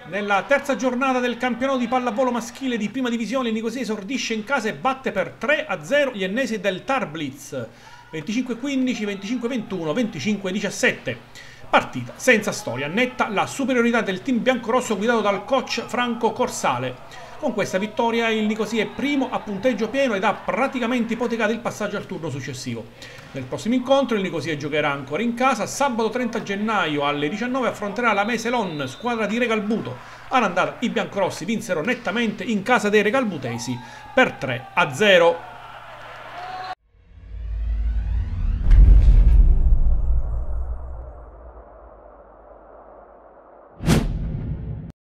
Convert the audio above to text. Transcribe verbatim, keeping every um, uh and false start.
Nella terza giornata del campionato di pallavolo maschile di prima divisione, il Nicosia esordisce in casa e batte per tre a zero gli ennesi del Tarblitz. venticinque quindici, venticinque ventuno, venticinque diciassette. Partita senza storia, netta la superiorità del team biancorosso guidato dal coach Franco Corsale. Con questa vittoria il Nicosia è primo a punteggio pieno ed ha praticamente ipotecato il passaggio al turno successivo. Nel prossimo incontro il Nicosia giocherà ancora in casa. Sabato trenta gennaio alle diciannove affronterà la Meselon, squadra di Regalbuto. All'andata i biancorossi vinsero nettamente in casa dei regalbutesi per tre a zero.